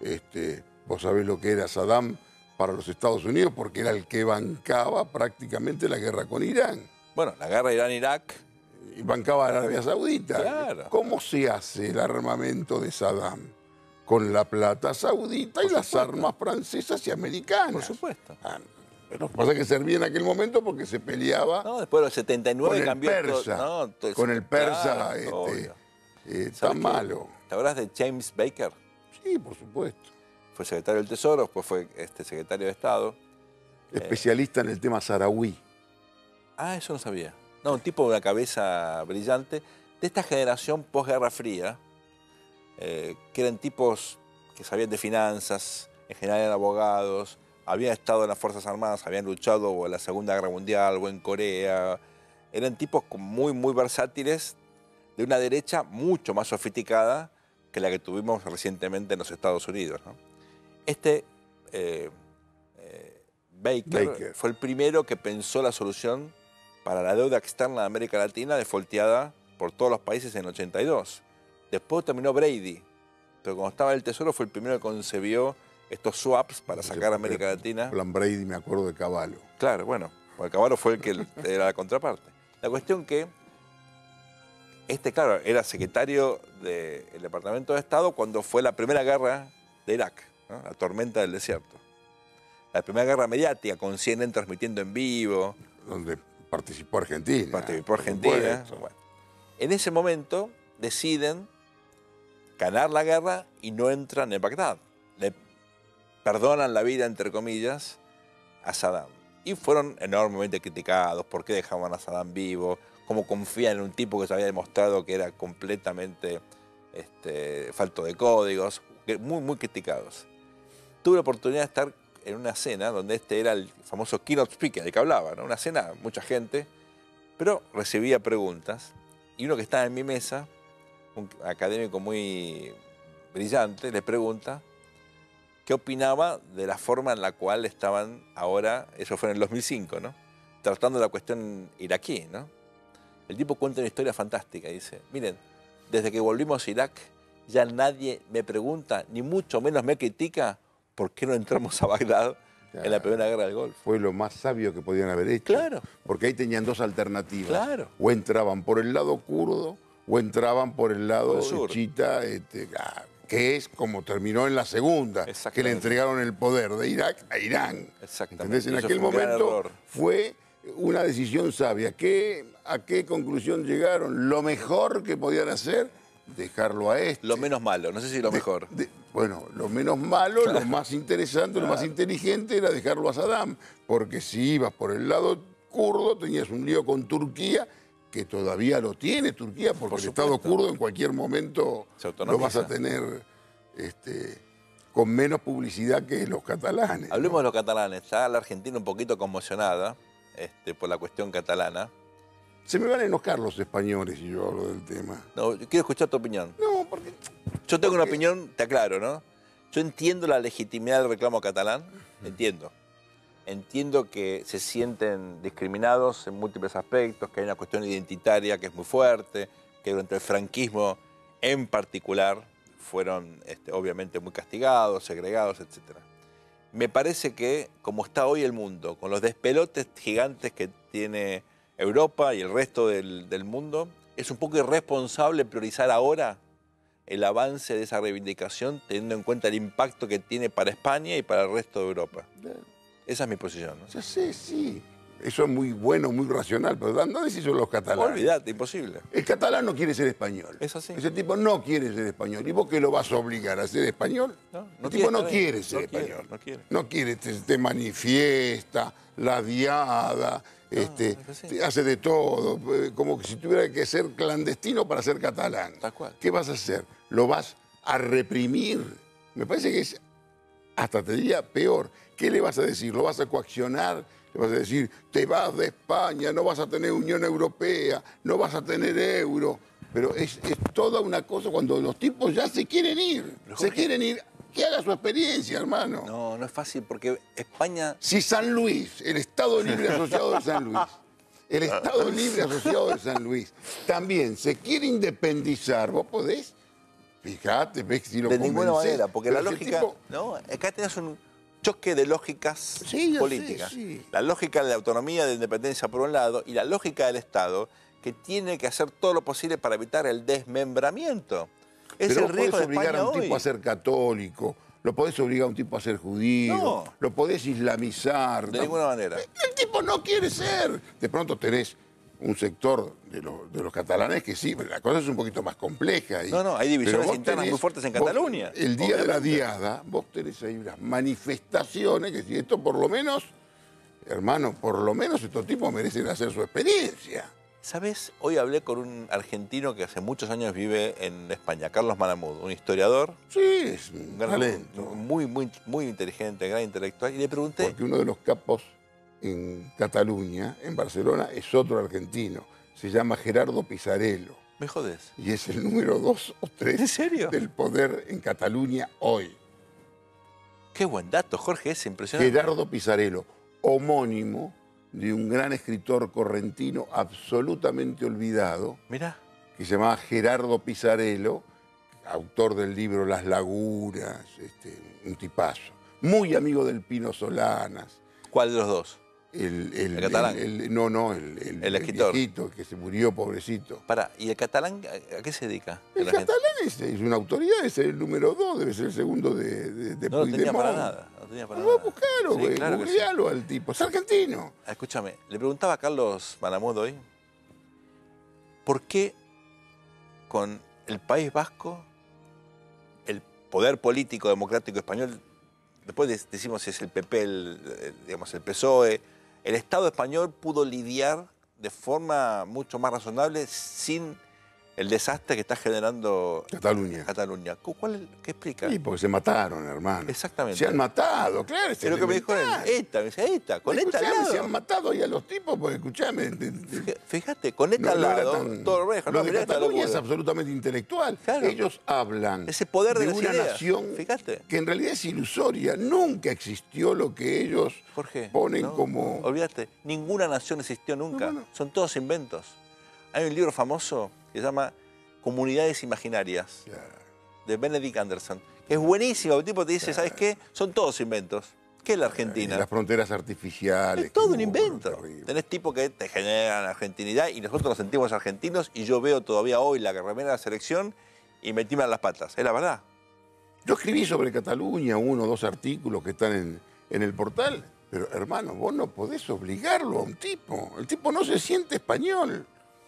vos sabés lo que era Saddam para los Estados Unidos, porque era el que bancaba prácticamente la guerra con Irán. Bueno, la guerra Irán-Irak, Y bancaba a Arabia Saudita. Claro. ¿Cómo se hace el armamento de Saddam? Con la plata saudita y Por las supuesto. armas francesas y americanas. por supuesto. Lo que pasa es que servía en aquel momento porque se peleaba No, después de los 79 con el cambió persa. todo. No, todo- Con el persa claro, obvio. ¿Sabes tan qué? malo. ¿Te acuerdas de James Baker? Sí, por supuesto. Fue secretario del Tesoro, después fue secretario de Estado. Especialista en el tema saharaui. Ah, eso no sabía. No, un tipo de una cabeza brillante de esta generación posguerra fría, que eran tipos que sabían de finanzas, en general eran abogados, habían estado en las Fuerzas Armadas, habían luchado en la Segunda Guerra Mundial o en Corea. Eran tipos muy, muy versátiles, de una derecha mucho más sofisticada que la que tuvimos recientemente en los Estados Unidos, ¿no? Baker fue el primero que pensó la solución para la deuda externa de América Latina defolteada por todos los países en el 82. Después terminó Brady, pero cuando estaba en el Tesoro fue el primero que concebió estos swaps para sacar a América Latina. Plan Brady, me acuerdo de Caballo. Claro, bueno, porque Caballo fue el que era la contraparte. La cuestión que claro, era secretario del Departamento de Estado cuando fue la primera guerra de Irak, ¿no? La tormenta del desierto. La primera guerra mediática, con CNN transmitiendo en vivo. Donde participó Argentina. Participó Argentina. Bueno, en ese momento deciden ganar la guerra y no entran en Bagdad. Le perdonan la vida, entre comillas, a Saddam. Y fueron enormemente criticados. ¿Por qué dejaban a Saddam vivo? ¿Cómo confían en un tipo que se había demostrado que era completamente falto de códigos? Muy, muy criticados. Tuve la oportunidad de estar en una cena donde era el famoso keynote speaker, del que hablaba, ¿no? Una cena, mucha gente, pero recibía preguntas. Y uno que estaba en mi mesa, un académico muy brillante, le pregunta qué opinaba de la forma en la cual estaban ahora, eso fue en el 2005, ¿no? Tratando la cuestión iraquí, ¿no? El tipo cuenta una historia fantástica, dice, miren, desde que volvimos a Irak, ya nadie me pregunta, ni mucho menos me critica, ¿por qué no entramos a Bagdad en la primera guerra del Golfo? Fue lo más sabio que podían haber hecho. Claro. Porque ahí tenían dos alternativas. Claro. O entraban por el lado kurdo, o entraban por el lado chiita, que es como terminó en la segunda, que le entregaron el poder de Irak a Irán. Exactamente. ¿Entendés? En aquel momento fue una decisión sabia. ¿A qué conclusión llegaron? Lo mejor que podían hacer, dejarlo a Lo menos malo, no sé si lo mejor. Bueno, lo menos malo, lo más interesante, lo más inteligente era dejarlo a Saddam, porque si ibas por el lado kurdo tenías un lío con Turquía, que todavía lo tiene Turquía, porque el Estado kurdo en cualquier momento lo vas a tener con menos publicidad que los catalanes. Hablemos de los catalanes. Está la Argentina un poquito conmocionada por la cuestión catalana. Se me van a enojar los españoles si yo hablo del tema. No, quiero escuchar tu opinión. No, porque... Yo tengo una opinión, te aclaro, ¿no? Yo entiendo la legitimidad del reclamo catalán, entiendo. Entiendo que se sienten discriminados en múltiples aspectos, que hay una cuestión identitaria que es muy fuerte, que durante el franquismo en particular fueron obviamente muy castigados, segregados, etc. Me parece que, como está hoy el mundo, con los despelotes gigantes que tiene Europa y el resto del mundo, es un poco irresponsable priorizar ahora el avance de esa reivindicación, teniendo en cuenta el impacto que tiene para España y para el resto de Europa. Esa es mi posición, ¿no? Ya sé, sí. Eso es muy bueno, muy racional, pero no decís eso los catalanes. Olvídate, imposible. El catalán no quiere ser español. Es así. Ese tipo no quiere ser español. ¿Y vos qué lo vas a obligar a ser español? El tipo no quiere ser español. No quiere, te manifiesta, la diada, hace de todo, como que si tuviera que ser clandestino para ser catalán. Tal cual. ¿Qué vas a hacer? ¿Lo vas a reprimir? Me parece que es, hasta te diría, peor. ¿Qué le vas a decir? ¿Lo vas a coaccionar? Le vas a decir, te vas de España, no vas a tener Unión Europea, no vas a tener euro. Pero es toda una cosa cuando los tipos ya se quieren ir. Se quieren ir. Que haga su experiencia, hermano. No, no es fácil porque España... Si San Luis, el Estado Libre Asociado de San Luis, el Estado Libre Asociado de San Luis, también se quiere independizar, vos podés, fíjate, ves si lo de convencés. Ninguna manera, porque la lógica... Tipo... No, acá tenés un choque de lógicas políticas. Sí. La lógica de la autonomía, de independencia por un lado, y la lógica del Estado, que tiene que hacer todo lo posible para evitar el desmembramiento. Es Pero el riesgo podés de obligar España a un tipo hoy. a ser católico, lo podés obligar a un tipo a ser judío, No. lo podés islamizar. De ninguna manera. El tipo no quiere ser. De pronto tenés un sector de los catalanes que sí, la cosa es un poquito más compleja. No, hay divisiones internas muy fuertes en Cataluña. El día de la diada, vos tenés ahí unas manifestaciones que si esto por lo menos, hermano, por lo menos estos tipos merecen hacer su experiencia. ¿Sabes? Hoy hablé con un argentino que hace muchos años vive en España, Carlos Malamud, un historiador. Sí, es un talento. Muy inteligente, gran intelectual. Y le pregunté... Porque uno de los capos en Cataluña, en Barcelona, es otro argentino. Se llama Gerardo Pisarello. ¿Me jodés? Y es el número 2 o 3 ¿En serio? del poder en Cataluña hoy. Qué buen dato, Jorge, es impresionante. Gerardo Pisarello, homónimo de un gran escritor correntino absolutamente olvidado, Mirá. que se llamaba Gerardo Pisarello, autor del libro Las Lagunas, un tipazo. Muy amigo del Pino Solanas. ¿Cuál de los dos? El catalán. El escritor. viejito que se murió, pobrecito. Pará, ¿y el catalán a qué se dedica? El catalán es una autoridad, es el número 2, debe ser el segundo de No lo tenía Puigdemont. para nada. No tenía para Vamos a nada. buscarlo, Sí, güey, claro que sí. googlealo al tipo, es argentino. Escúchame, le preguntaba a Carlos Malamud hoy, ¿por qué con el País Vasco, el poder político democrático español, después decimos si es el PP, digamos el PSOE, el Estado español pudo lidiar de forma mucho más razonable sin el desastre que está generando Cataluña. ¿Qué explica? Sí, porque se mataron, hermano. Exactamente. Se han matado, claro. Es lo que me dijo él. Me dice, ETA, con ETA al Escuchame, lado. se han matado ahí a los tipos, porque escuchame. Fíjate, con ETA al lado, todo rejo. Lo de mirá esta Cataluña es locura. absolutamente intelectual. Claro. Ellos hablan Ese poder de las una ideas. nación Fíjate. que en realidad es ilusoria. Nunca existió lo que ellos Jorge, ponen no, como... Olvídate, ninguna nación existió nunca. No. Son todos inventos. Hay un libro famoso que se llama Comunidades Imaginarias, de Benedict Anderson, que es buenísimo. El tipo te dice, ¿sabes qué? Son todos inventos. ¿Qué es la Argentina? Las fronteras artificiales. Es todo un qué invento. terrible. Tenés tipos que te generan argentinidad y nosotros nos sentimos argentinos y yo veo todavía hoy la remera de la selección y me tiemblan las patas. Es la verdad. Yo escribí sobre Cataluña 1 o 2 artículos que están en el portal, pero hermano, vos no podés obligarlo a un tipo. El tipo no se siente español,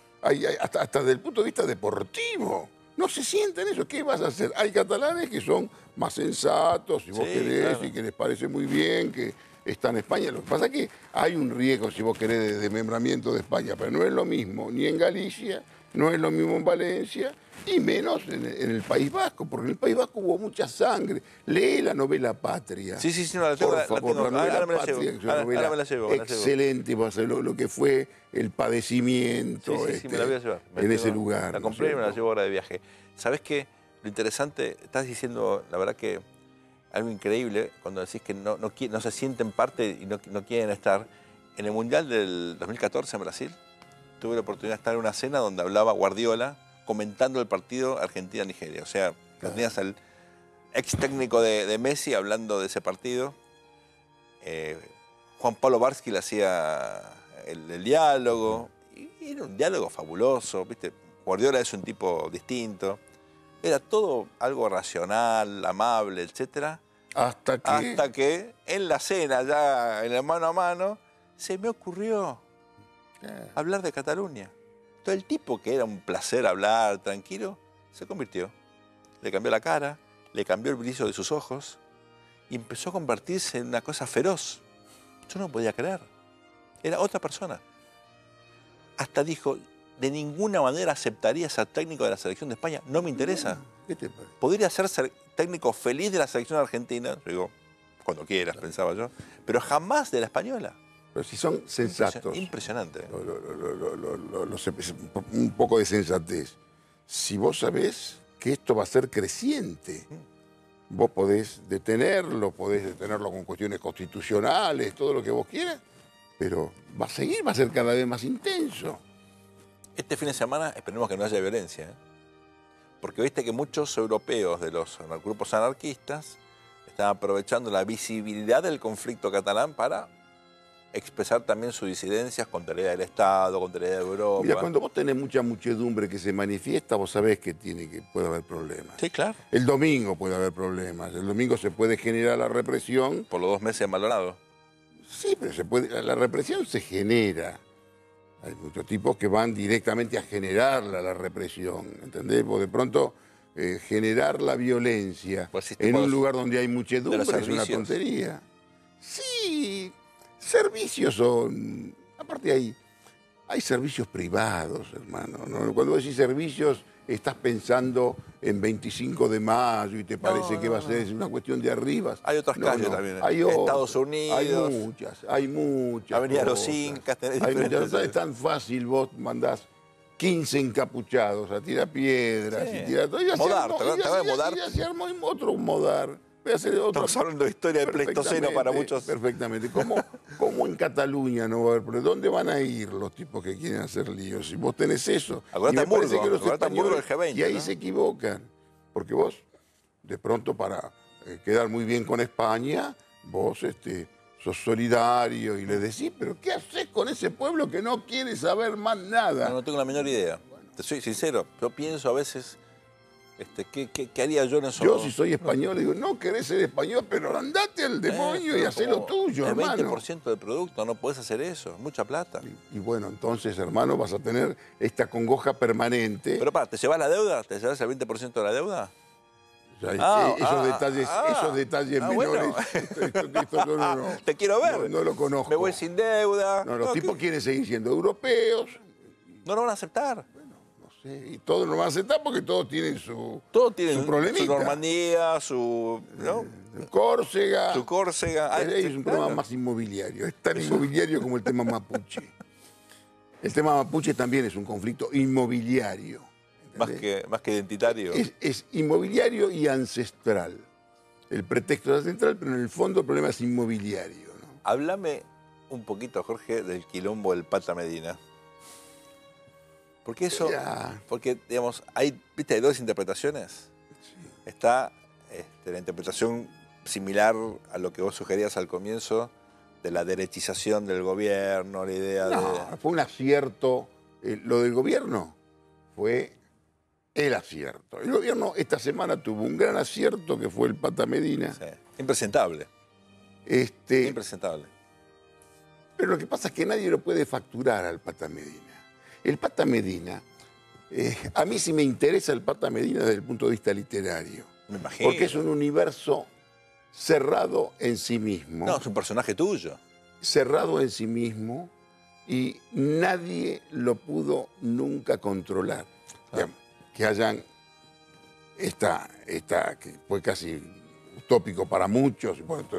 hasta desde el punto de vista deportivo. No se sienten eso. ¿Qué vas a hacer? Hay catalanes que son más sensatos, si vos Sí, querés, claro. y que les parece muy bien, que están en España. Lo que pasa es que hay un riesgo, si vos querés, de desmembramiento de España, pero no es lo mismo ni en Galicia, no es lo mismo en Valencia, y menos en el País Vasco, porque en el País Vasco hubo mucha sangre. Lee la novela Patria. Sí, no, la tengo. Por la favor, tengo. la novela Ahora me la Patria, llevo. que es una Ahora novela me la llevo. excelente, va a ser lo que fue el padecimiento Sí, me la voy a llevar. en ese lugar. La ¿no compré es y me la cierto? llevo ahora de viaje. ¿Sabés qué? Lo interesante, estás diciendo, la verdad que algo increíble cuando decís que no se sienten parte y no quieren estar. En el Mundial del 2014 en Brasil, tuve la oportunidad de estar en una cena donde hablaba Guardiola comentando el partido Argentina-Nigeria. O sea, tenías al ex técnico de Messi hablando de ese partido. Juan Pablo Varsky le hacía el diálogo. Y era un diálogo fabuloso, ¿viste? Guardiola es un tipo distinto. Era todo algo racional, amable, etc. Hasta que en la cena, ya en el mano a mano, se me ocurrió hablar de Cataluña. Todo el tipo que era un placer hablar tranquilo, se convirtió. Le cambió la cara, le cambió el brillo de sus ojos y empezó a convertirse en una cosa feroz. Yo no podía creer. Era otra persona. Hasta dijo, de ninguna manera aceptaría ser técnico de la selección de España. No me interesa. ¿Qué te parece? Podría ser técnico feliz de la selección argentina, digo, cuando quieras, pensaba yo, pero jamás de la española. Pero si son sensatos. Impresionante. Un poco de sensatez. Si vos sabés que esto va a ser creciente, vos podés detenerlo con cuestiones constitucionales, todo lo que vos quieras, pero va a seguir, va a ser cada vez más intenso. Este fin de semana esperemos que no haya violencia, ¿eh? Porque viste que muchos europeos de los grupos anarquistas están aprovechando la visibilidad del conflicto catalán para expresar también sus disidencias contra la idea del Estado, contra la idea de Europa. Mira, cuando vos tenés mucha muchedumbre que se manifiesta, vos sabés que puede haber problemas. Sí, claro. El domingo puede haber problemas. El domingo se puede generar la represión. Por los 2 meses de Maldonado. Sí, pero la represión se genera. Hay muchos tipos que van directamente a generar la represión, ¿entendés? Porque de pronto generar la violencia Pues en un lugar donde hay muchedumbre es una servicios. tontería. Sí, servicios son... Aparte hay servicios privados, hermano, ¿no? Cuando decís servicios, estás pensando en 25 de mayo y te parece que va a ser una cuestión de arribas. Hay otras calles también. Hay Estados Unidos. Hay muchas. Avenida Los cosas. Incas. Es tan fácil, vos mandás 15 encapuchados a tirar piedras y tirar todo. Modar, ¿te acuerdas de Modar? Ya se armó otro Modar. Voy a hacer otro. Estamos hablando de historia del Pleistoceno para muchos. Perfectamente. ¿Cómo en Cataluña no va a haber problema? ¿Dónde van a ir los tipos que quieren hacer líos? Si vos tenés eso. Acordate Y me parece Murdo, que los acordate Murdo del españoles, G20, y ahí ¿no? se equivocan. Porque vos, de pronto, para quedar muy bien con España, vos sos solidario y le decís, pero ¿qué haces con ese pueblo que no quiere saber más nada? No tengo la menor idea. Te soy sincero, yo pienso a veces, ¿qué haría yo en eso? Yo, si soy español, digo, no querés ser español, pero andate al demonio y hacé lo tuyo, el hermano. El 20% del producto, no podés hacer eso, mucha plata. Y bueno, entonces, hermano, vas a tener esta congoja permanente. Pero ¿te llevas la deuda? ¿Te llevas el 20% de la deuda? O sea, esos detalles menores, bueno. esto no, Te quiero ver. No lo conozco. Me voy sin deuda. No, los tipos quieren seguir siendo europeos. No lo van a aceptar. No sé, y todos lo van a aceptar porque todos tienen su Su problemita. Normandía, su Córcega. Su Córcega. Es un problema más inmobiliario. Es tan inmobiliario como el tema mapuche. El tema mapuche también es un conflicto inmobiliario. Más que identitario. Es inmobiliario y ancestral. El pretexto es ancestral, pero en el fondo el problema es inmobiliario, ¿no? Háblame un poquito, Jorge, del quilombo del Pata Medina. Porque eso, porque digamos, hay dos interpretaciones. Sí. Está la interpretación similar a lo que vos sugerías al comienzo, de la derechización del gobierno, la idea de... Fue un acierto. Lo del gobierno fue el acierto. El gobierno esta semana tuvo un gran acierto que fue el Pata Medina. Sí. Impresentable. Impresentable. Pero lo que pasa es que nadie lo puede facturar al Pata Medina. El Pata Medina, a mí sí me interesa el Pata Medina desde el punto de vista literario. Me imagino. Porque es un universo cerrado en sí mismo. No, es un personaje tuyo. Cerrado en sí mismo y nadie lo pudo nunca controlar. Digamos, que hayan que fue casi utópico para muchos,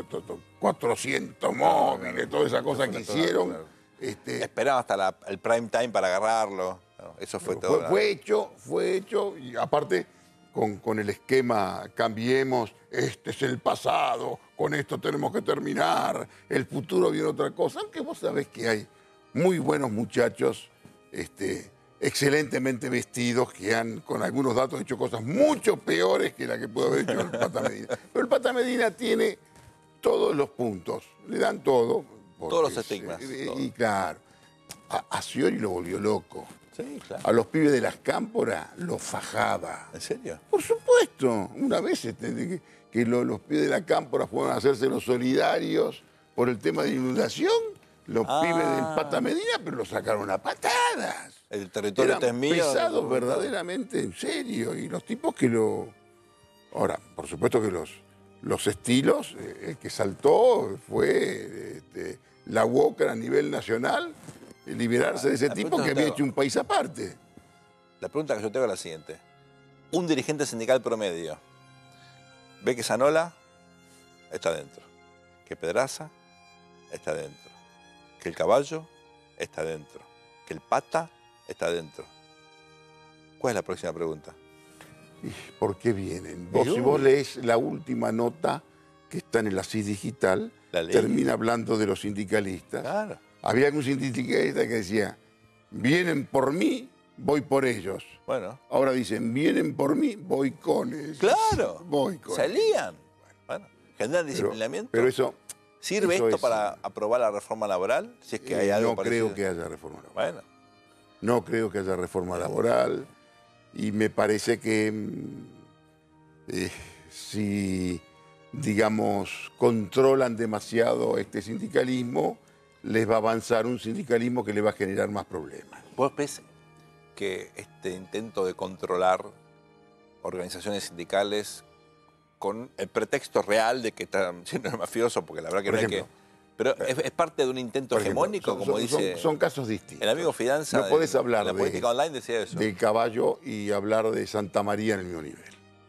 400 móviles, toda esa cosa que hicieron. Claro. Esperaba hasta el prime time para agarrarlo. No, eso fue todo. Fue hecho, y aparte con el esquema cambiemos, este es el pasado, con esto tenemos que terminar, el futuro viene otra cosa. Aunque vos sabés que hay muy buenos muchachos, excelentemente vestidos, que han, con algunos datos, hecho cosas mucho peores que la que pudo haber hecho el Pata Medina. Pero el Pata Medina tiene todos los puntos, le dan todo. Todos los estigmas. Y claro, a Scioli lo volvió loco. Sí, claro. A los pibes de las cámporas los fajaba. ¿En serio? Por supuesto. Una vez que los pibes de la cámpora fueron a hacerse los solidarios por el tema de inundación, los pibes del Pata Medina, pero los sacaron a patadas. El territorio Eran es mío. pesados verdaderamente, en serio. Y los tipos que lo... Ahora, por supuesto que los estilos, el que saltó fue la UOCRA a nivel nacional, liberarse de ese tipo que había hecho un país aparte. La pregunta que yo tengo es la siguiente. Un dirigente sindical promedio ve que Zanola está dentro, que Pedraza está dentro, que el Caballo está dentro, que el Pata está dentro. ¿Cuál es la próxima pregunta? ¿Por qué vienen? Si vos lees la última nota que está en el ACIS Digital, termina hablando de los sindicalistas. Claro. Había un sindicalista que decía, vienen por mí, voy por ellos. Bueno. Ahora dicen, vienen por mí, voy con ellos. Claro. Voy con Salían. Bueno, generan disciplinamiento. Pero eso... ¿Sirve esto para aprobar la reforma laboral? Si es que hay algo no parecido. creo que haya reforma laboral. Bueno. No creo que haya reforma laboral. Y me parece que si, digamos, controlan demasiado este sindicalismo, les va a avanzar un sindicalismo que le va a generar más problemas. ¿Vos ves que este intento de controlar organizaciones sindicales con el pretexto real de que están siendo mafiosos, porque la verdad que Por no ejemplo, hay que... Pero es parte de un intento hegemónico, como dice... Son casos distintos. El amigo Fidanza, no podés hablar en la política online decía eso. Del Caballo y hablar de Santa María en el mismo nivel.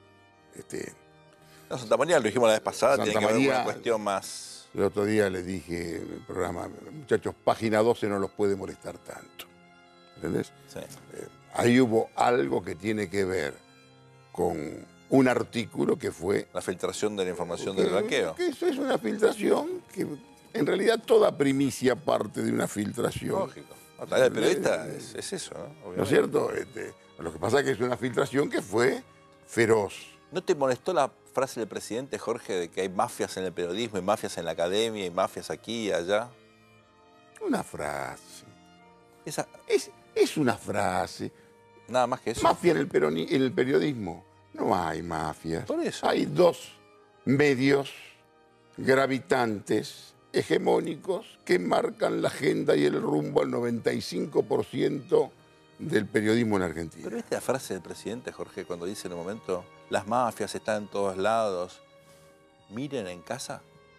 No, Santa María lo dijimos la vez pasada, Santa tiene que haber María, una cuestión más... El otro día les dije en el programa, muchachos, página 12 no los puede molestar tanto. ¿Entendés? Sí. Ahí hubo algo que tiene que ver con un artículo que fue... La filtración de la información del blanqueo. Que eso es una filtración que en realidad toda primicia parte de una filtración. Lógico. La tarea del periodista es eso, ¿no? Obviamente. ¿No es cierto? Lo que pasa es que es una filtración que fue feroz. ¿No te molestó la frase del presidente, Jorge, de que hay mafias en el periodismo, hay mafias en la academia, hay mafias aquí y allá? Una frase. Esa, Es una frase. nada más que eso. Mafia en el periodismo. No hay mafias. Por eso. Hay dos medios gravitantes, hegemónicos, que marcan la agenda y el rumbo al 95% del periodismo en Argentina. Pero ¿viste la frase del presidente, Jorge, cuando dice en un momento, las mafias están en todos lados, miren en casa?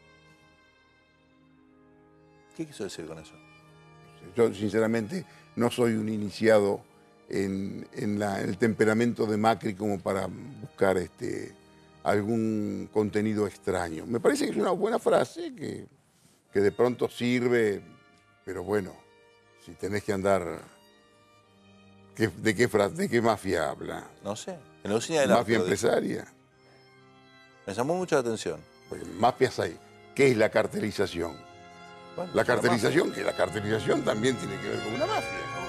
¿Qué quiso decir con eso? Yo, sinceramente, no soy un iniciado en el temperamento de Macri como para buscar algún contenido extraño. Me parece que es una buena frase que de pronto sirve, pero bueno, si tenés que andar... ¿De qué mafia habla? No sé. En la usina del ¿Mafia auto, dijo. empresaria? Me llamó mucho la atención. Porque mafias hay. ¿Qué es la cartelización? Bueno, La es una mafia. cartelización también tiene que ver con una mafia.